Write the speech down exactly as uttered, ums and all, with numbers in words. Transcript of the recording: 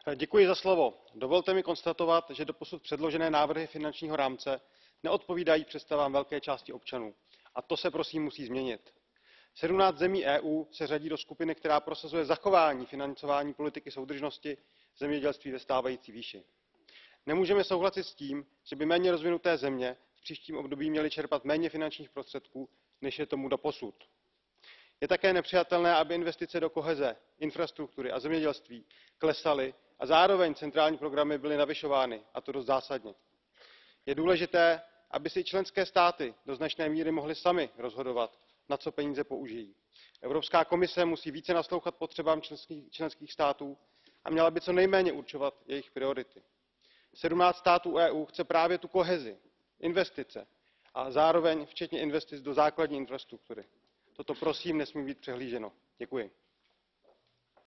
Děkuji za slovo. Dovolte mi konstatovat, že doposud předložené návrhy finančního rámce neodpovídají představám velké části občanů. A to se prosím musí změnit. sedmnáct zemí E U se řadí do skupiny, která prosazuje zachování financování politiky soudržnosti v zemědělství ve stávající výši. Nemůžeme souhlasit s tím, že by méně rozvinuté země v příštím období měly čerpat méně finančních prostředků, než je tomu doposud. Je také nepřijatelné, aby investice do koheze, infrastruktury a zemědělství klesaly a zároveň centrální programy byly navyšovány, a to dost zásadně. Je důležité, aby si členské státy do značné míry mohly samy rozhodovat, na co peníze použijí. Evropská komise musí více naslouchat potřebám členských států a měla by co nejméně určovat jejich priority. sedmnáct států E U chce právě tu kohezi, investice a zároveň včetně investic do základní infrastruktury. Toto prosím nesmí být přehlíženo. Děkuji.